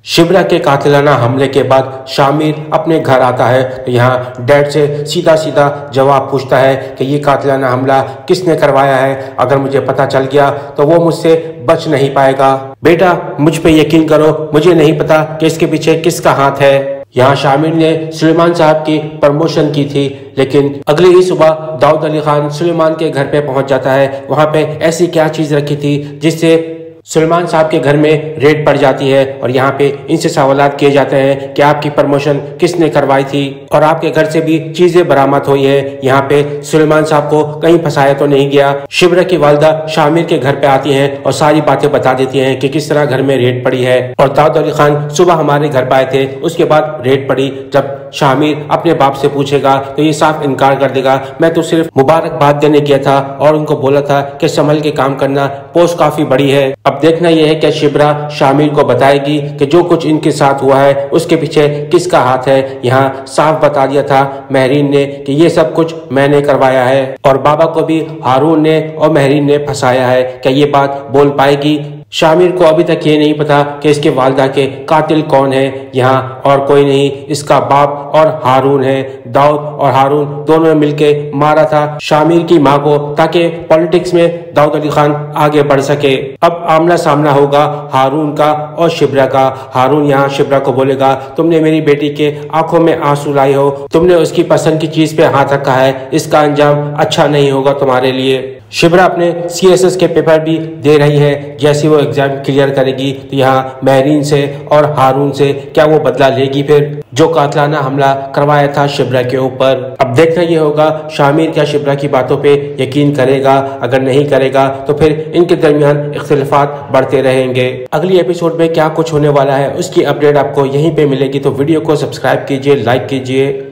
शिब्रा के कातिलाना हमले के बाद शामिर अपने घर आता है तो यहाँ डैड से सीधा सीधा जवाब पूछता है कि ये कातिलाना हमला किसने करवाया है। अगर मुझे पता चल गया तो वो मुझसे बच नहीं पाएगा। बेटा मुझ पे यकीन करो, मुझे नहीं पता कि इसके पीछे किसका हाथ है। यहाँ शामिर ने सुलेमान साहब की प्रमोशन की थी, लेकिन अगली ही सुबह दाऊद अली खान सुलेमान के घर पे पहुंच जाता है। वहां पे ऐसी क्या चीज रखी थी जिससे सुलेमान साहब के घर में रेड पड़ जाती है और यहाँ पे इनसे सवालात किए जाते हैं कि आपकी प्रमोशन किसने करवाई थी और आपके घर से भी चीजें बरामद हुई है। यहाँ पे सुलेमान साहब को कहीं फंसाया तो नहीं गया। शिब्रा की वालिदा शामिर के घर पे आती हैं और सारी बातें बता देती हैं कि किस तरह घर में रेड पड़ी है। और दाऊद अली खान सुबह हमारे घर पे आए थे, उसके बाद रेड पड़ी। जब शामिर अपने बाप से पूछेगा तो ये साफ इनकार कर देगा, मैं तो सिर्फ मुबारकबाद देने गया था और उनको बोला था कि संभल के काम करना, पोस्ट काफी बड़ी है। अब देखना यह है कि शिब्रा शामिर को बताएगी कि जो कुछ इनके साथ हुआ है उसके पीछे किसका हाथ है। यहाँ साफ बता दिया था महरीन ने कि ये सब कुछ मैंने करवाया है और बाबा को भी हारून ने और महरीन ने फंसाया है। क्या ये बात बोल पाएगी? शामिर को अभी तक ये नहीं पता कि इसके वालिदा के कातिल कौन है। यहाँ और कोई नहीं, इसका बाप और हारून है। दाऊद और हारून दोनों मिलके मारा था शामिर की माँ को ताकि पॉलिटिक्स में दाऊद अली खान आगे बढ़ सके। अब आमना सामना होगा हारून का और शिब्रा का। हारून यहाँ शिब्रा को बोलेगा, तुमने मेरी बेटी के आंखों में आंसू लाई हो, तुमने उसकी पसंद की चीज पे हाथ रखा है, इसका अंजाम अच्छा नहीं होगा तुम्हारे लिए। शिब्रा अपने CSS के पेपर भी दे रही है। जैसे वो एग्जाम क्लियर करेगी तो यहाँ महरीन से और हारून से क्या वो बदला लेगी फिर जो कातिलाना हमला करवाया था शिब्रा के ऊपर। अब देखना ये होगा शामिर क्या शिब्रा की बातों पे यकीन करेगा। अगर नहीं करेगा तो फिर इनके दरमियान इख्तिलाफात बढ़ते रहेंगे। अगली एपिसोड में क्या कुछ होने वाला है उसकी अपडेट आपको यहीं पे मिलेगी। तो वीडियो को सब्सक्राइब कीजिए, लाइक कीजिए।